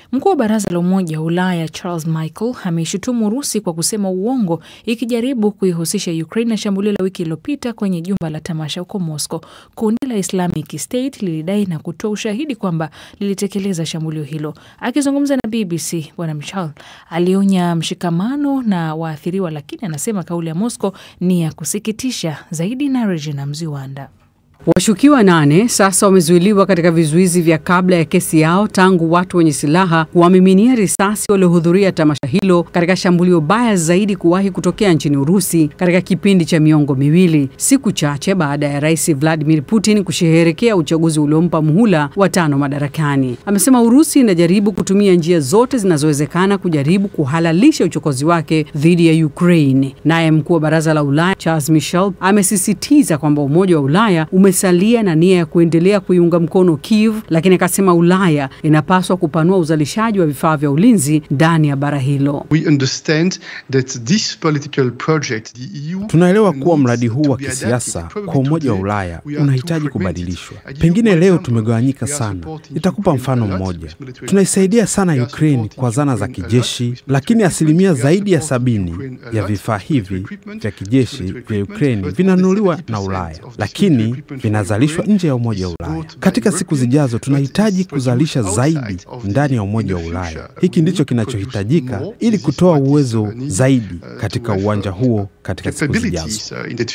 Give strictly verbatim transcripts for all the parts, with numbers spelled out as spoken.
Mkuu wa Baraza la Umoja wa Ulaya Charles Michel ameishutumu Urusi kwa kusema uongo ikijaribu kuihusisha Ukraine na shambulio la wiki iliyopita kwenye jumba la tamasha huko Moscow. Kundi la Islamic State lilidai na kutoa ushahidi kwamba lilitekeleza shambulio hilo. Akizungumza na B B C, Bwana Michel alionya mshikamano na waathiriwa, lakini anasema kauli ya Moscow ni ya kusikitisha. Zaidi na Regina Mziwanda. Washukiwa nane sasa wamezuiliwa katika vizuizi vya kabla ya kesi yao tangu watu wenye silaha wamiminia risasi waliohudhuria tamasha hilo katika shambulio baya zaidi kuwahi kutokea nchini Urusi katika kipindi cha miongo miwili, siku chache baada ya Rais Vladimir Putin kusherehekea uchaguzi uliompa muhula wa tano madarakani. Amesema Urusi inajaribu kutumia njia zote zinazowezekana kujaribu kuhalalisha uchokozi wake dhidi ya Ukraine. Naye mkuu wa Baraza la Ulaya Charles Michel amesisitiza kwamba Umoja wa Ulaya umesalia na nia ya kuendelea kuiunga mkono Kiev, lakini akasema Ulaya inapaswa kupanua uzalishaji wa vifaa vya ulinzi ndani ya bara hilo. We understand that this political project, the E U, tunaelewa kuwa mradi huu wa kisiasa kwa Umoja wa Ulaya unahitaji kubadilishwa. Pengine leo tumegawanyika sana. Nitakupa mfano mmoja. Tunaisaidia sana Ukraine kwa zana za kijeshi, lakini asilimia zaidi ya sabini ya vifaa hivi vya kijeshi vya Ukraine vinanunuliwa na Ulaya, lakini vinazalishwa nje ya Umoja wa Ulaya. Katika siku zijazo tunahitaji kuzalisha zaidi ndani ya Umoja wa Ulaya. Hiki ndicho kinachohitajika ili kutoa uwezo zaidi katika uwanja huo katika siku zijazo.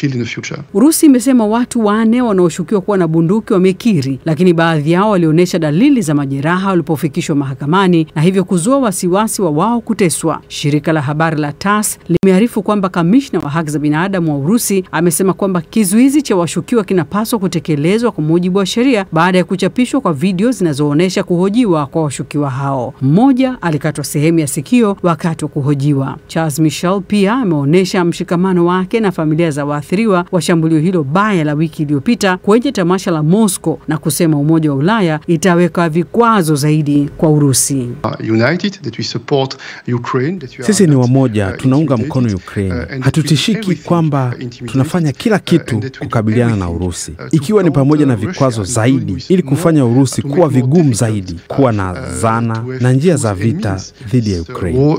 Urusi imesema watu wanne wanaoshukiwa kuwa na bunduki wamekiri, lakini baadhi yao walionyesha dalili za majeraha walipofikishwa mahakamani na hivyo kuzua wasiwasi wa wao kuteswa. Shirika la habari la T A S S limearifu kwamba kamishna wa haki za binadamu wa Urusi amesema kwamba kizuizi cha washukiwa kinapaswa kutekelezwa kwa mujibu wa sheria baada ya kuchapishwa kwa video zinazoonyesha kuhojiwa kwa washukiwa hao. Mmoja alikatwa sehemu ya sikio wakati wa kuhojiwa. Charles Michel pia ameonyesha mshikamano wake na familia za waathiriwa wa shambulio hilo baya la wiki iliyopita kwenye tamasha la Moscow na kusema Umoja wa Ulaya itaweka vikwazo zaidi kwa Urusi. Sisi ni wamoja, tunaunga mkono Ukraine. Hatutishiki kwamba tunafanya kila kitu kukabiliana na Urusi, ikiwa ni pamoja na vikwazo zaidi ili kufanya Urusi kuwa vigumu zaidi kuwa na zana na njia za vita dhidi ya Ukraine.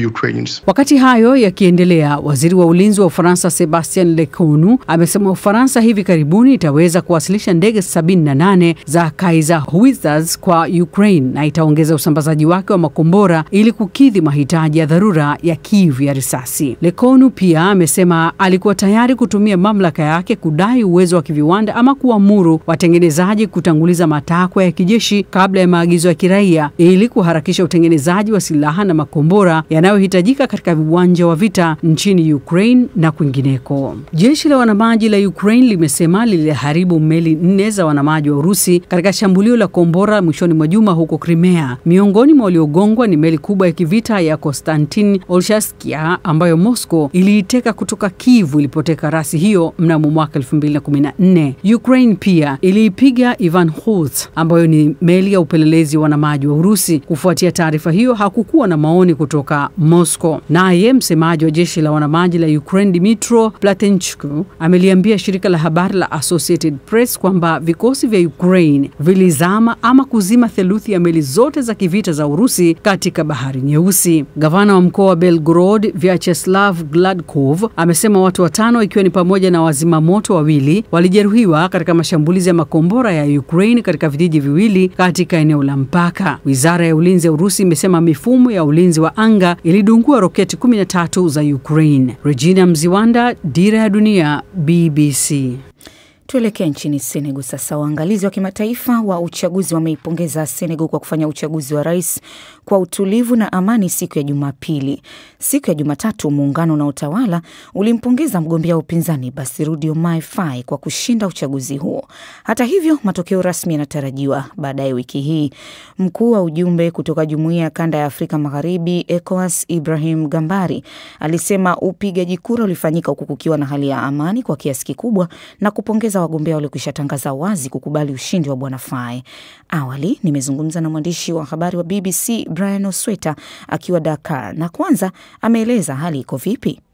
Wakati hayo yakiendelea, waziri wa ulinzi wa Ufaransa Sebastien Lecornu amesema Ufaransa hivi karibuni itaweza kuwasilisha ndege sabini na nane za Kaiser Howitzer kwa Ukraine na itaongeza usambazaji wake wa makombora ili kukidhi mahitaji ya dharura ya Kiev ya risasi. Lecornu pia amesema alikuwa tayari kutumia mamlaka yake kudai uwezo wa kiviwanda ama kuamuru watengenezaji kutanguliza matakwa ya kijeshi kabla ya maagizo ya kiraia ili kuharakisha utengenezaji wa silaha na makombora yanayohitajika katika viwanja wa vita nchini Ukraine na kwingineko. Jeshi la wanamaji la Ukraine limesema liliharibu meli nne za wanamaji wa Urusi katika shambulio la kombora mwishoni mwa juma huko Crimea. Miongoni mwa waliogongwa ni meli kubwa ya kivita ya Konstantin Olshaskia ambayo Moscow iliiteka kutoka Kiev ilipoteka rasi hiyo mnamo mwaka elfu mbili na kumi na nne. Ukraine pia iliipiga Ivan Hut ambayo ni meli ya upelelezi wa wanamaji wa Urusi. Kufuatia taarifa hiyo hakukuwa na maoni kutoka Moscow. Naye msemaji wa jeshi la wanamaji la Ukraine Dmytro Platenchuk ameliambia shirika la habari la Associated Press kwamba vikosi vya Ukraine vilizama ama kuzima theluthi ya meli zote za kivita za Urusi katika Bahari Nyeusi. Gavana wa mkoa wa Belgorod Vyacheslav Gladkov amesema watu watano ikiwa ni pamoja na wazima moto wawili walijeruhiwa katika mashambulizi ya makombora ya Ukraine katika vijiji viwili katika eneo la mpaka. Wizara ya ulinzi ya Urusi imesema mifumo ya ulinzi wa anga ilidungua roketi kumi na tatu za Ukraine. Regina Mziwanda, Dira ya Dunia, B B C. Tuelekea nchini Senegal sasa. Waangalizi wa kimataifa wa uchaguzi wameipongeza Senegal kwa kufanya uchaguzi wa rais kwa utulivu na amani siku ya Jumapili. Siku ya Jumatatu muungano na utawala ulimpongeza mgombea wa upinzani Bassirou Diomaye Faye kwa kushinda uchaguzi huo. Hata hivyo matokeo rasmi yanatarajiwa baadaye wiki hii. Mkuu wa ujumbe kutoka Jumuiya ya Kanda ya Afrika Magharibi ECOWAS Ibrahim Gambari alisema upigaji kura ulifanyika huku kukiwa na hali ya amani kwa kiasi kikubwa na kupongeza wagombea walikwisha tangaza wazi kukubali ushindi wa bwana Faye. Awali nimezungumza na mwandishi wa habari wa B B C Brian Osweta akiwa Dakar, na kwanza ameeleza hali iko vipi.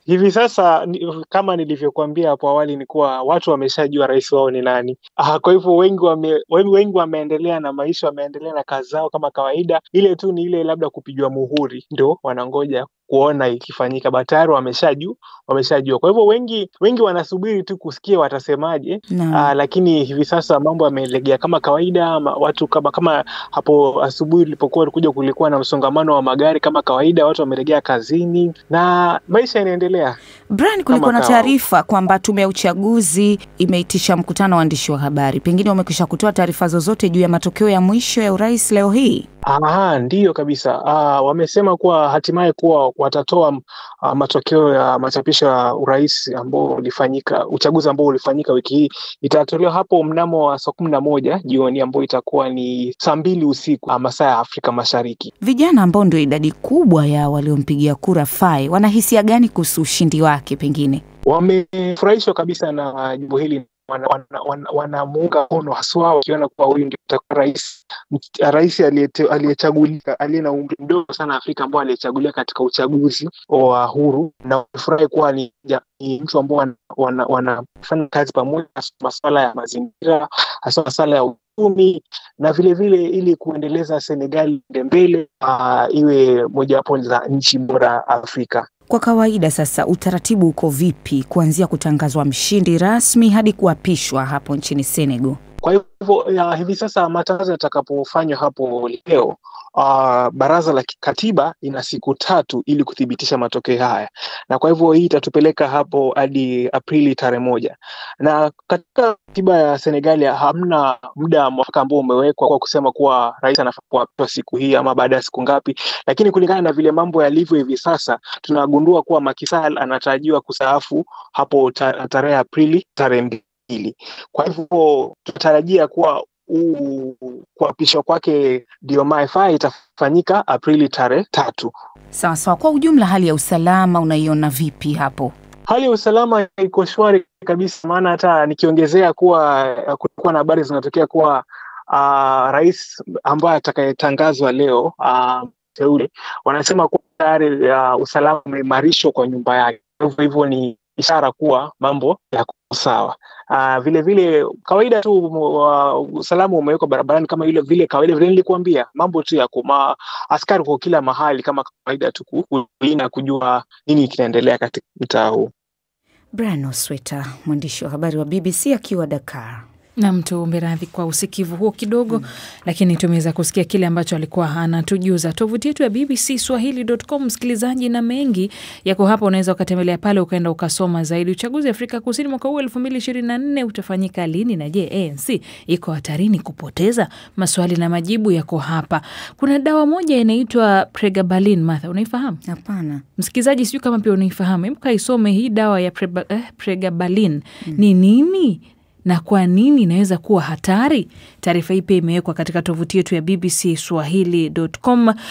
Hivi sasa kama nilivyokuambia hapo awali ni kuwa watu wameshajua rais wao ni nani. Ah, kwa hivyo wengi wame, wengi wameendelea na maisha, wameendelea na kazi zao kama kawaida. Ile tu ni ile labda kupigwa muhuri ndio wanangoja kuona ikifanyika. Batari wameshajua, wameshajua. Kwa hivyo wengi wengi wanasubiri tu kusikia watasemaje. Ah, lakini hivi sasa mambo yamelegea kama kawaida. Watu kama kama hapo asubuhi ilipokuwa kuja kulikuwa na msongamano wa magari kama kawaida, watu wamerejea kazini na maisha yanaendelea. Brian, kulikuwa na taarifa kwamba tume ya uchaguzi imeitisha mkutano wa waandishi wa habari. Pengine wamekwisha kutoa taarifa zozote juu ya matokeo ya mwisho ya urais leo hii? Aha, ndiyo kabisa. Ah, wamesema kuwa hatimaye kuwa watatoa uh, matokeo ya machapisho ya urais ambao ulifanyika, uchaguzi ambao ulifanyika wiki hii. Itatolewa hapo mnamo wa saa kumi na moja jioni, ambao itakuwa ni saa mbili usiku masaa ya Afrika Mashariki. Vijana ambao ndio idadi kubwa ya waliompigia kura Faye, wanahisia gani kuhusu ushindi wake pengine? Wamefurahishwa kabisa na jambo hili. Wanamuunga wana, wana, wana mkono haswa wakiona kuwa huyu ndio atakuwa rais rais aliyechaguliwa aliye na umri mdogo sana Afrika, ambao aliyechaguliwa katika uchaguzi wa huru, na furahi kuwa ni, ni mtu ambao wanafanya wana, wana kazi pamoja, masuala ya mazingira, hasa masuala ya uchumi, na vile vile ili kuendeleza Senegal mbele, uh, iwe mojawapo za nchi bora Afrika. Kwa kawaida sasa utaratibu uko vipi kuanzia kutangazwa mshindi rasmi hadi kuapishwa hapo nchini Senegal? Kwa hivyo ya, hivi sasa matangazo yatakapofanywa hapo leo, uh, baraza la katiba ina siku tatu ili kuthibitisha matokeo haya. Na kwa hivyo hii itatupeleka hapo hadi Aprili tarehe moja. Na katika katiba ya Senegal hamna muda mwafaka ambao umewekwa kwa kusema kuwa rais anafaa kuapishwa siku hii ama baada ya siku ngapi. Lakini kulingana na vile mambo yalivyo hivi sasa, tunagundua kuwa Macky Sall anatarajiwa kustaafu hapo tarehe Aprili tarehe mbili. Kwa hivyo tunatarajia kuwa kuapishwa kwake Diomaye Faye itafanyika Aprili tarehe tatu. Sawa sawa. Kwa ujumla hali ya usalama unaiona vipi hapo? Hali ya usalama iko shwari kabisa, maana hata nikiongezea kuwa kulikuwa na habari zinatokea kuwa uh, rais ambaye atakayetangazwa leo uh, teule, wanasema kuwa tayari uh, usalama umeimarishwa kwa nyumba yake. Hivyo hivyo ni ishara kuwa mambo yako sawa. Uh, vile vile kawaida tu uh, usalama umewekwa barabarani kama ile vile kawaida vile nilikuambia, mambo tu ya kuma askari kwa kila mahali kama kawaida tu kulinda kujua nini kinaendelea katika mtaa huu. Brian Osweta, mwandishi wa habari wa B B C akiwa Dakar. Na mtu mberadhi kwa usikivu huo kidogo, mm. lakini tumeweza kusikia kile ambacho alikuwa anatujuza. Tovuti yetu ya b b c swahili dot com, msikilizaji, na mengi yako hapa, unaweza ukatembelea pale ukaenda ukasoma zaidi. Uchaguzi Afrika Kusini mwaka huu elfu mbili ishirini na nne utafanyika lini, na je, A N C iko hatarini kupoteza? Maswali na majibu yako hapa. Kuna dawa moja inaitwa Pregabalin. Martha, unaifahamu? Hapana. Msikilizaji, sijui kama pia unaifahamu. Hebu kaisome hii dawa ya Preba, eh, Pregabalin. Mm. Ni nini? Na kwa nini inaweza kuwa hatari? Taarifa hii pia imewekwa katika tovuti yetu ya b b c swahili dot com.